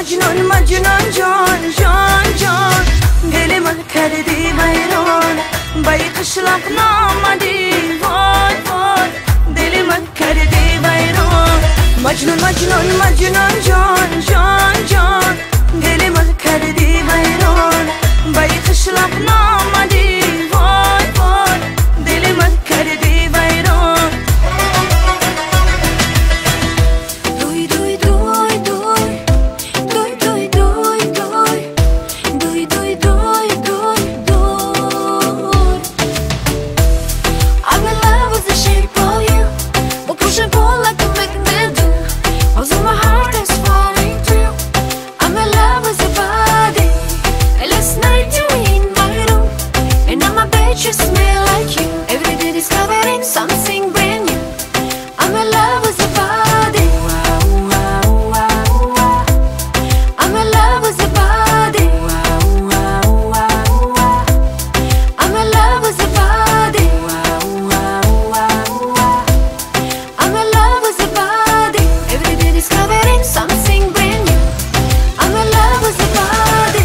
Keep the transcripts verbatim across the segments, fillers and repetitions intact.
مجنون مجنون جان جان جان دل من کردی ویران با یک قشلاق نامدی وای وای دل من کردی ویران مجنون مجنون مجنون جان جان جان دل من کردی ویران با یک قشلاق نامدی وای وای دل من کردی ویران دوی دوی دوی دوی دوی دوی دوی دوی دوی دوی دوی دوی دوی I'm in love with the shape of you we'll push and pull like a magnet do although my heart is falling through I'm in love with your body and last night you were in my room and now my bed just smell like you every day discovering something brand new I'm in love with your body I'm in love with your body I'm in love with your body I'm in love with your body every day discovering something brand new I'm in love with your body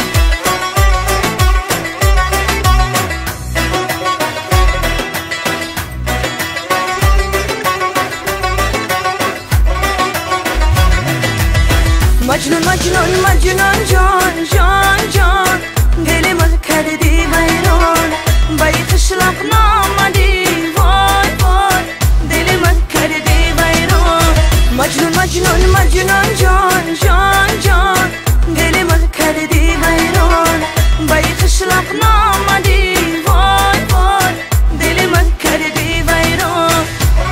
مجنون مجنون مجنون جان جان جان دل من کردی ویران با یک قشلاق نامدی وای وای دل من کردی ویران مجنون مجنون مجنون جان جان جان دل من کردی ویران با یک قشلاق نامدی وای وای دل من کردی ویران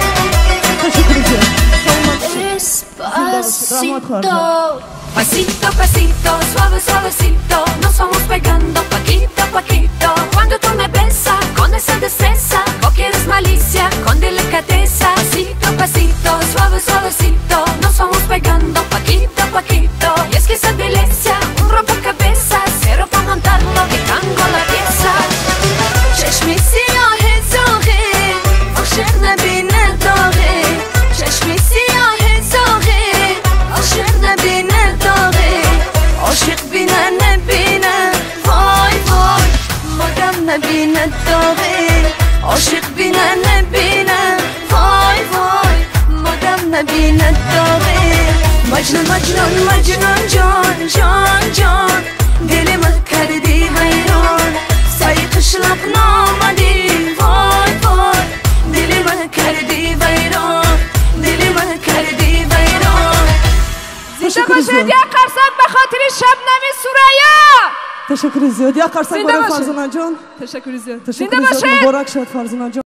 Despacito, pasito, pasito, suave, suavecito nos vamos pegando poquito, poquito cuando tú me besas con esa destreza o quieres malicia con delicadeza pasito, pasito, suave, suavecito nos vamos pegando poquito, poquito y es que esa delicia un rompecabezas cero para montarlo picando la pieza چشمی سیاه زاغه عاشق نبینه داغه چشمی سیاه زاغه عاشق نبینه داغه عاشق بینه نبینه وای وای مادم نبینه داغه عاشق بینه نبینه وای وای مادم نبینه داغه مجنون مجنون مجنون جان جان جان دل من کردی ویران سعی قشلاق نامدی وای وای دل من کردی ویران دل من کردی ویران زنده باشید یک قرصک به خاطر شبنم سوریا تشکر زیاد یک قرصک برای فرزانه جان تشکر زیاد تشکر زیاد مبارک شد فرزانه جان